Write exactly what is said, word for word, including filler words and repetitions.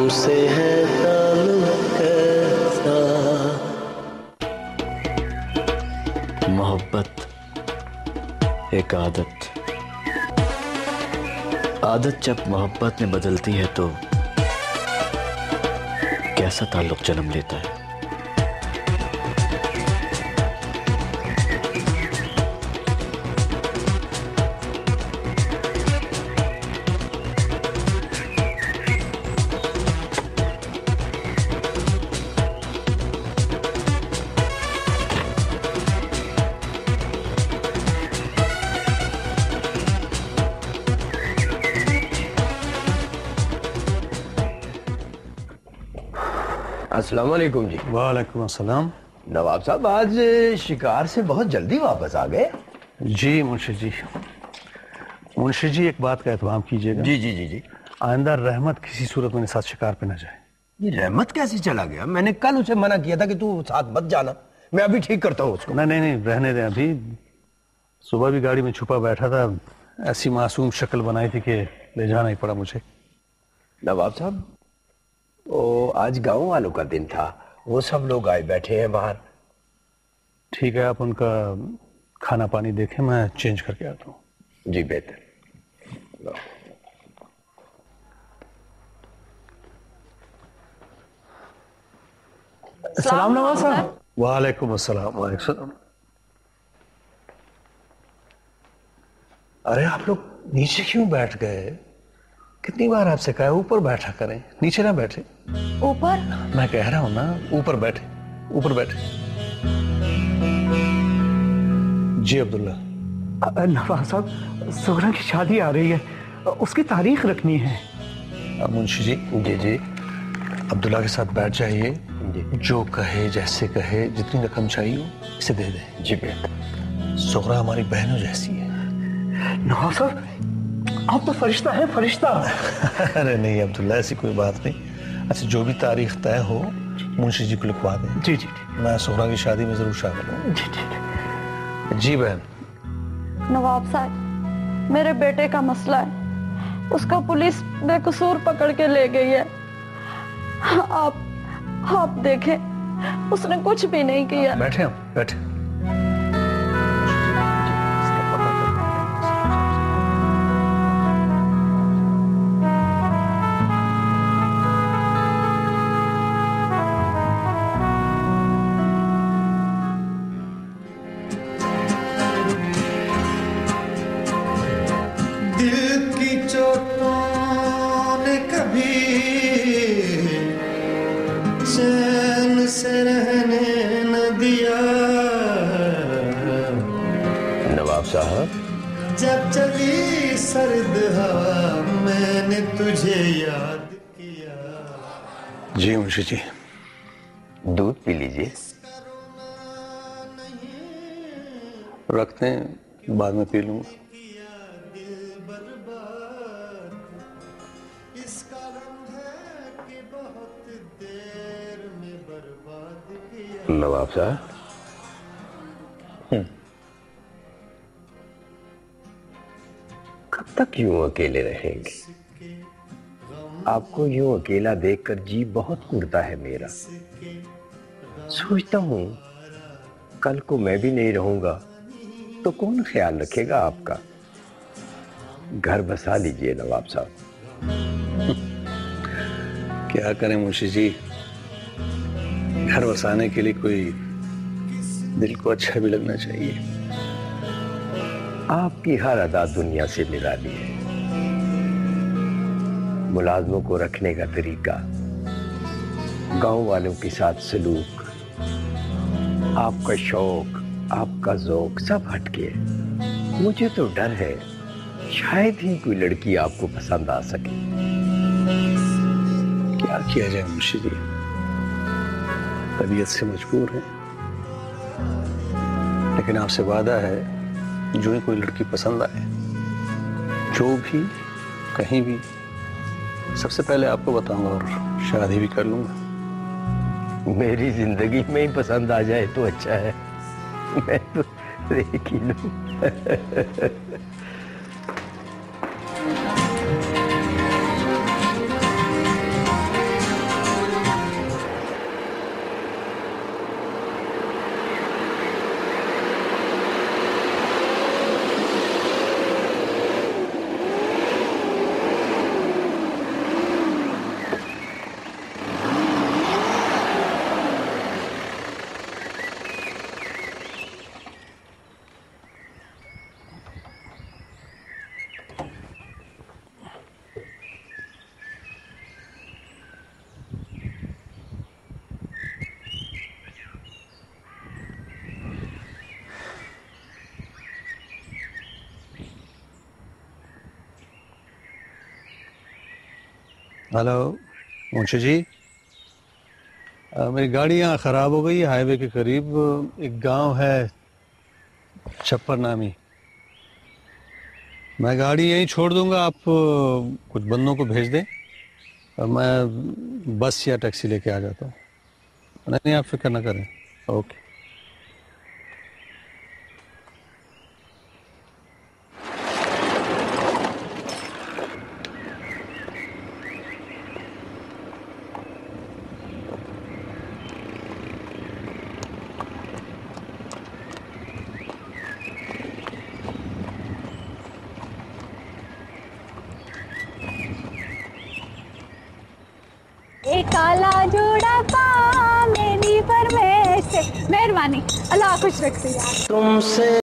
तुमसे है ताल्लुक कैसा। मोहब्बत एक आदत, आदत जब मोहब्बत में बदलती है तो कैसा ताल्लुक जन्म लेता है। अस्सलाम वालेकुम जी। वालेकुम अस्सलाम। नवाब साहब आज शिकार से बहुत जल्दी वापस आ गए। जी मुंशी जी, मुंशी जी एक बात का एहतमाम कीजिएगा। जी जी जी जी। आइंदा रहमत किसी सूरत में साथ शिकार पे न जाए। ये रहमत कैसे चला गया? मैंने कल उसे मना किया था कि तू साथ मत जाना। मैं अभी ठीक करता हूँ उसको। नहीं नहीं नहीं रहने दें। अभी सुबह भी गाड़ी में छुपा बैठा था, ऐसी मासूम शक्ल बनाई थी कि ले जाना ही पड़ा मुझे। नवाब साहब वो आज गांव वालों का दिन था, वो सब लोग आए बैठे हैं बाहर। ठीक है, आप उनका खाना पानी देखें, मैं चेंज करके आता हूँ। जी बेहतर। सलाम नवाब साहब। वालेकुम अस्सलाम। वालेकुम सलाम। अरे आप लोग नीचे क्यों बैठ गए? कितनी बार आपसे कहा ऊपर बैठा करें, नीचे ना बैठे। ऊपर? मैं कह रहा हूं ना ऊपर बैठे, ऊपर बैठे। जी अब्दुल्ला। नवाब साहब, सोहरा की शादी आ रही है, उसकी तारीख रखनी है। मुंशी जी जी जी अब्दुल्ला के साथ बैठ जाइए, जो कहे जैसे कहे, जितनी रकम चाहिए हो इसे दे दें। जी बेटा। सोहरा हमारी बहनों जैसी है। नवाब साहब आप तो फरिश्ता है, फरिश्ता। अरे नहीं अब्दुल्ला, ऐसी कोई बात नहीं। अच्छा जो भी तारीख तय हो मुंशी जी को लिखवा दें। जी जी मैं सोहरा की शादी में जरूर शामिल हूँ। जी ठीक। जी बहन। नवाब साहब मेरे बेटे का मसला है, उसका पुलिस बेकसूर पकड़ के ले गई है। आप आप देखें, उसने कुछ भी नहीं किया। बैठे हम बैठे। जब चली सर्द हवा मैंने तुझे याद किया। जी मुंशी जी। दूध पी लीजिए। रखते हैं, बाद में पी लूंगा। नवाब साहब कब तक यूं अकेले रहेंगे? आपको यूं अकेला देखकर जी बहुत उड़ता है मेरा। सोचता हूं कल को मैं भी नहीं रहूंगा तो कौन ख्याल रखेगा आपका? घर बसा लीजिए नवाब साहब। क्या करें मुंशी जी, घर बसाने के लिए कोई दिल को अच्छा भी लगना चाहिए। आपकी हर अदा दुनिया से निराली है। मुलाजमों को रखने का तरीका, गांव वालों के साथ सलूक, आपका शौक, आपका ज़ौक सब हटके है। मुझे तो डर है शायद ही कोई लड़की आपको पसंद आ सके। क्या किया जाए मुंशी जी, तबीयत से मजबूर है, लेकिन आपसे वादा है जो ही कोई लड़की पसंद आए, जो भी कहीं भी, सबसे पहले आपको बताऊंगा और शादी भी कर लूंगा। मेरी जिंदगी में ही पसंद आ जाए तो अच्छा है, मैं तो देख ही लूं। हेलो मुंशी जी, आ, मेरी गाड़ी यहाँ ख़राब हो गई है हाईवे के करीब। एक गांव है छप्पर नामी, मैं गाड़ी यहीं छोड़ दूंगा, आप कुछ बंदों को भेज दें और मैं बस या टैक्सी लेके आ जाता हूँ। नहीं नहीं, आप फिक्र ना करें। ओके। एक काला जोड़ा पा मेरी फरमाइश, मेहरबानी, अल्लाह खुश रखे यार। तुमसे